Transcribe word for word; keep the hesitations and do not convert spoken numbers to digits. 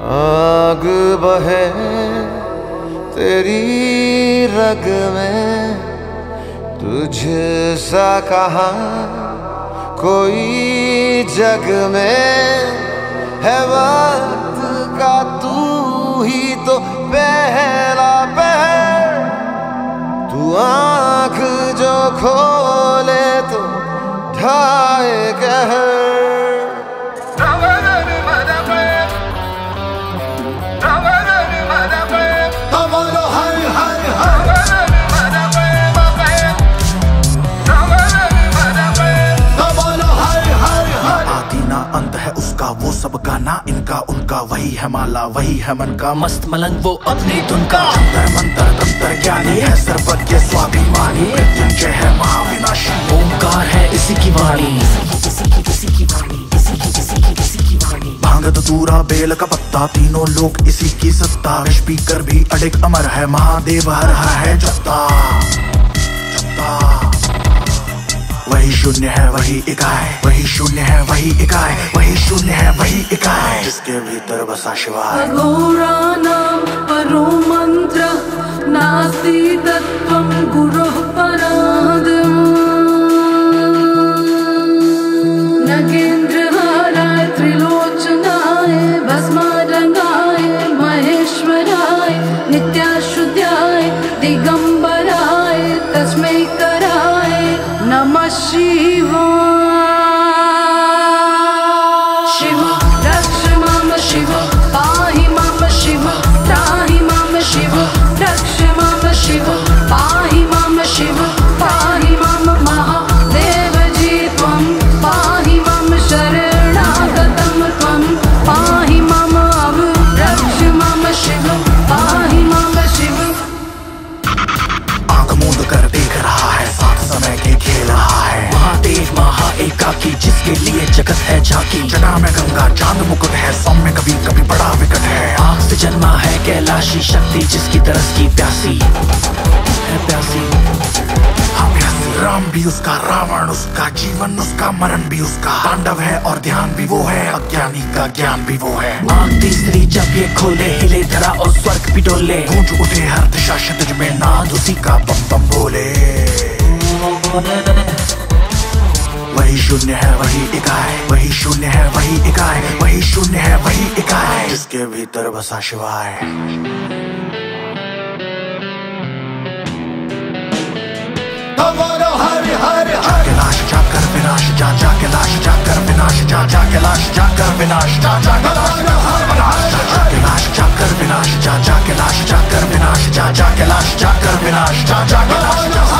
आग बहे तेरी रग में, तुझसा कहाँ कोई जग में है। वक्त का तू ही तो पहला पहर, तू आँख जो खोले तो ढाए कहर। अंत है उसका वो सब गाना, इनका उनका वही है माला, वही है मन का मस्त मलंग, वो अपनी धुन का अंतर मंत्र तंत्र ज्ञानी है, सर्वज्ञ स्वाभिमानी, मृत्युंजय है महाविनाशी, ओंकार है इसी की वाणी, इसी की इसी की वाणी, इसी की इसी की इसी की वाणी। भांग धतूरा बेल का पत्ता, तीनों लोग इसी की सत्ता, विष पीकर भी अडिग अमर है, महादेव हर हर है जपता जपता। वही शून्य है वही इकाई, वही शून्य है वही इकाई, वही शून्य है वही इकाई, जिसके भीतर बसा शिवाय। अघोराणां परो मंत्र नास्ति तत्त्वं गुरुः परादिम्, नगेन्द्रहाराय त्रिलोचनाय भस्मारंगाय महेश्वराय नित्याशुद्धाय दिगंबराय तस्मै कराय नमः शिवाय। शिव रक्ष मां शिव पाहि मां शिव त्राहि मां शिव रक्ष मां शिव पाहि मां शिव पाहि मां महादेव जी त्वं पाहि मां शरणागतं त्वं पाहि मां रक्ष मां शिव पाहि मां शिव। आंख मूंद कर देख रहा है, साथ समय के खेल रहा है, महादेव महा एकाकी, जिसके लिए जगत है झांकी। जटा में गंगा चांद मुकुट है, सौम्य कभी कभी बड़ा विकट है, आग से जन्मा है कैलाशी शक्ति, जिसकी तरस की प्यासी है प्यासी हाँ प्यासी। राम भी उसका, रावण उसका, जीवन उसका, मरण भी उसका, तांडव है और ध्यान भी वो है, अज्ञानी का ज्ञान भी वो है। आंख तीसरी जब ये खोले, हिले धरा और स्वर्ग भी डोले, गूंज उठे हर दिशा क्षितिज में, नाद उसी का बम बम बोले। वही शून्य है वही इकाई, वही शून्य है वही इकाई, वही शून्य है वही इकाई, जिसके भीतर बसा शिवाय। हरि हरि जाके लाश जाकर विनाश, जा जाके लाश जाकर विनाश, जा जाके लाश जाकर विनाश, जा जाके लाश जाकर विनाश, जाकर विनाश, जा जाके लाश जाकर विनाश, जा जाके लाश जाकर विनाश, जा जाके लाश।